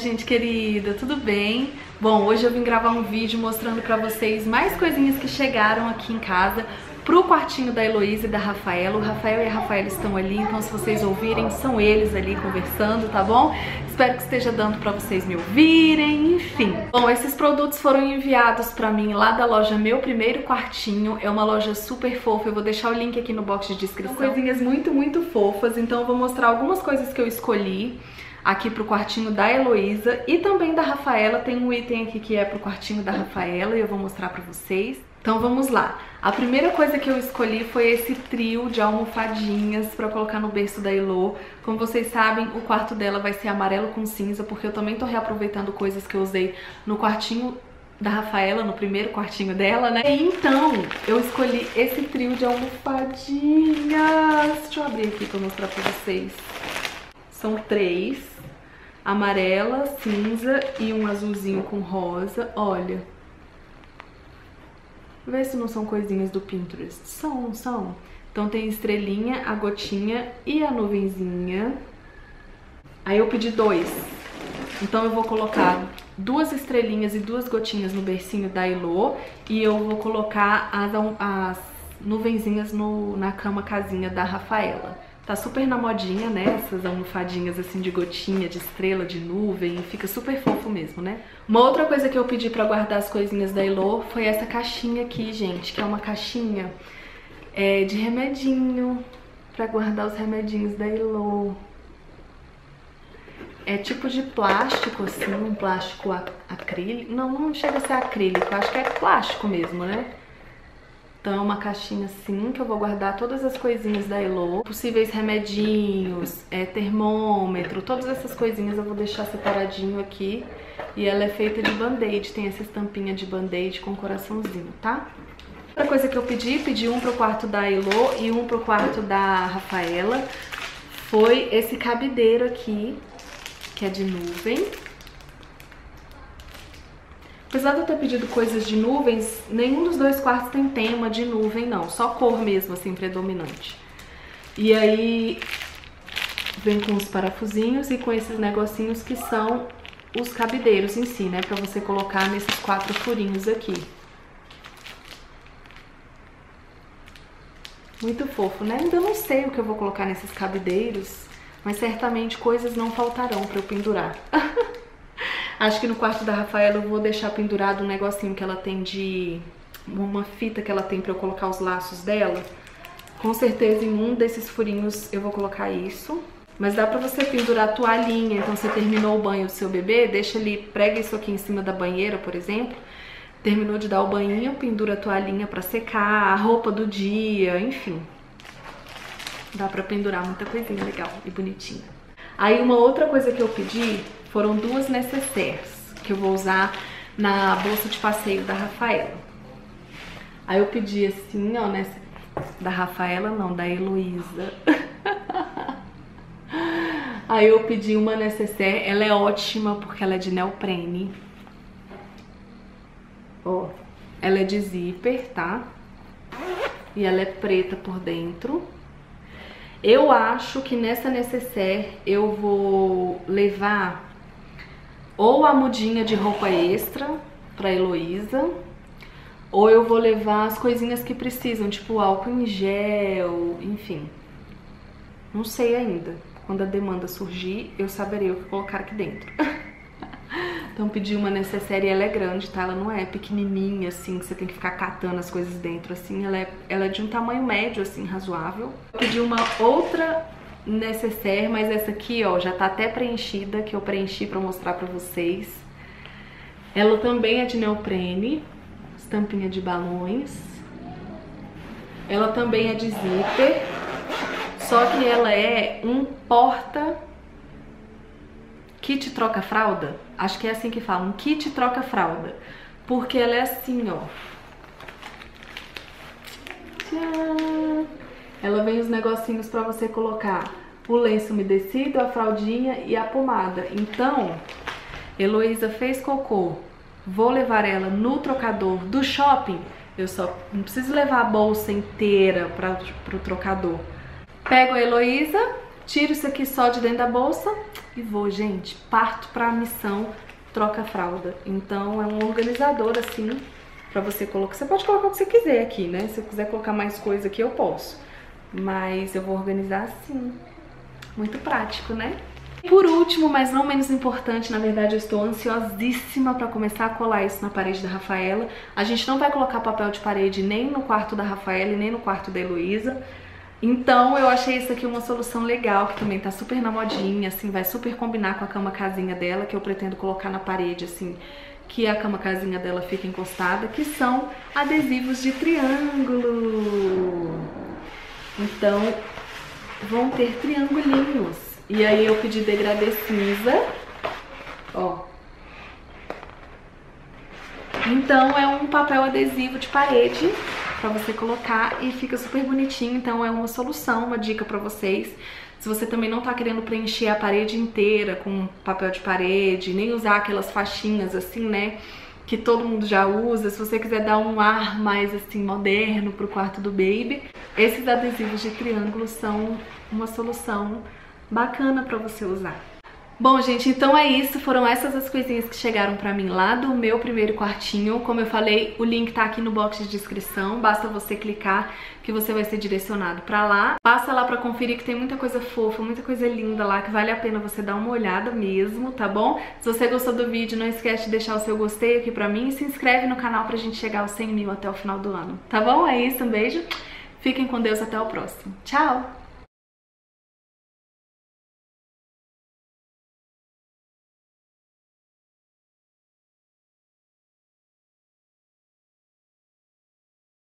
gente querida, tudo bem? Bom, hoje eu vim gravar um vídeo mostrando pra vocês mais coisinhas que chegaram aqui em casa pro quartinho da Heloísa e da Rafaela. O Rafael e a Rafaela estão ali, então se vocês ouvirem, são eles ali conversando, tá bom? Espero que esteja dando pra vocês me ouvirem, enfim. Bom, esses produtos foram enviados pra mim lá da loja Meu Primeiro Quartinho. É uma loja super fofa, eu vou deixar o link aqui no box de descrição. São coisinhas muito fofas, então eu vou mostrar algumas coisas que eu escolhi aqui pro quartinho da Heloísa e também da Rafaela. Tem um item aqui que é pro quartinho da Rafaela e eu vou mostrar pra vocês. Então vamos lá. A primeira coisa que eu escolhi foi esse trio de almofadinhas pra colocar no berço da Elo. Como vocês sabem, o quarto dela vai ser amarelo com cinza, porque eu também tô reaproveitando coisas que eu usei no quartinho da Rafaela, no primeiro quartinho dela, né? E então, eu escolhi esse trio de almofadinhas. Deixa eu abrir aqui pra mostrar pra vocês. São 3, amarela, cinza e um azulzinho com rosa. Olha. Vê se não são coisinhas do Pinterest. São. Então tem estrelinha, a gotinha e a nuvenzinha. Aí eu pedi 2. Então eu vou colocar 2 estrelinhas e 2 gotinhas no bercinho da Elo. E eu vou colocar as nuvenzinhas na cama casinha da Rafaela. Tá super na modinha, né? Essas almofadinhas assim de gotinha, de estrela, de nuvem. Fica super fofo mesmo, né? Uma outra coisa que eu pedi pra guardar as coisinhas da Elo foi essa caixinha aqui, gente. Que é uma caixinha de remedinho. Pra guardar os remedinhos da Elo. É tipo de plástico, assim. Um plástico acrílico. Não chega a ser acrílico. Acho que é plástico mesmo, né? Então é uma caixinha assim, que eu vou guardar todas as coisinhas da Elo. Possíveis remedinhos, termômetro, todas essas coisinhas eu vou deixar separadinho aqui. E ela é feita de band-aid, tem essa estampinha de band-aid com coraçãozinho, tá? Outra coisa que eu pedi um pro quarto da Elo e um pro quarto da Rafaela, foi esse cabideiro aqui, que é de nuvem. Apesar de eu ter pedido coisas de nuvens, nenhum dos 2 quartos tem tema de nuvem, não. Só cor mesmo, assim, predominante. E aí, vem com os parafusinhos e com esses negocinhos que são os cabideiros em si, né? Pra você colocar nesses 4 furinhos aqui. Muito fofo, né? Ainda não sei o que eu vou colocar nesses cabideiros, mas certamente coisas não faltarão pra eu pendurar. Acho que no quarto da Rafaela eu vou deixar pendurado um negocinho que ela tem de... uma fita que ela tem pra eu colocar os laços dela. Com certeza em um desses furinhos eu vou colocar isso. Mas dá pra você pendurar a toalhinha, então você terminou o banho do seu bebê, deixa ali, prega isso aqui em cima da banheira, por exemplo. Terminou de dar o banho, pendura a toalhinha pra secar, a roupa do dia, enfim. Dá pra pendurar muita coisinha legal e bonitinha. Aí uma outra coisa que eu pedi foram 2 necessaires que eu vou usar na bolsa de passeio da Rafaela. Aí eu pedi assim, ó, da Rafaela não, da Heloísa. Aí eu pedi uma necessaire, ela é ótima porque ela é de neoprene. Ó, ela é de zíper, tá? E ela é preta por dentro. Eu acho que nessa necessaire eu vou levar ou a mudinha de roupa extra pra Heloísa, ou eu vou levar as coisinhas que precisam, tipo álcool em gel, enfim. Não sei ainda. Quando a demanda surgir, eu saberei o que colocar aqui dentro. Então pedi uma necessaire e ela é grande, tá? Ela não é pequenininha, assim, que você tem que ficar catando as coisas dentro, assim. Ela é de um tamanho médio, assim, razoável. Eu pedi uma outra necessaire, mas essa aqui, ó, já tá até preenchida, que eu preenchi pra mostrar pra vocês. Ela também é de neoprene, estampinha de balões. Ela também é de zíper, só que ela é um kit troca-fralda. Acho que é assim que fala, um kit troca-fralda. Porque ela é assim, ó. Tchau! Ela vem os negocinhos pra você colocar o lenço umedecido, a fraldinha e a pomada. Então, Heloísa fez cocô, vou levar ela no trocador do shopping. Eu só não preciso levar a bolsa inteira pro trocador. Pego a Heloísa, tiro isso aqui só de dentro da bolsa e vou, gente, parto pra missão troca fralda. Então é um organizador assim pra você colocar. Você pode colocar o que você quiser aqui, né? Se eu quiser colocar mais coisa aqui eu posso, mas eu vou organizar assim. Muito prático, né? Por último, mas não menos importante, na verdade eu estou ansiosíssima para começar a colar isso na parede da Rafaela. A gente não vai colocar papel de parede nem no quarto da Rafaela e nem no quarto da Heloísa. Então eu achei isso aqui uma solução legal, que também tá super na modinha, assim, vai super combinar com a cama casinha dela, que eu pretendo colocar na parede, assim, que a cama casinha dela fica encostada, que são adesivos de triângulo. Então vão ter triangulinhos. E aí eu pedi degradê cinza, ó. Então é um papel adesivo de parede pra você colocar e fica super bonitinho. Então é uma solução, uma dica pra vocês. Se você também não tá querendo preencher a parede inteira com papel de parede, nem usar aquelas faixinhas assim, né, que todo mundo já usa. Se você quiser dar um ar mais assim moderno pro quarto do baby, esses adesivos de triângulo são uma solução bacana pra você usar. Bom, gente, então é isso. Foram essas as coisinhas que chegaram pra mim lá do meu primeiro quartinho. Como eu falei, o link tá aqui no box de descrição. Basta você clicar que você vai ser direcionado pra lá. Passa lá pra conferir que tem muita coisa fofa, muita coisa linda lá, que vale a pena você dar uma olhada mesmo, tá bom? Se você gostou do vídeo, não esquece de deixar o seu gostei aqui pra mim e se inscreve no canal pra gente chegar aos 100 mil até o final do ano, tá bom? É isso, um beijo. Fiquem com Deus, até o próximo. Tchau!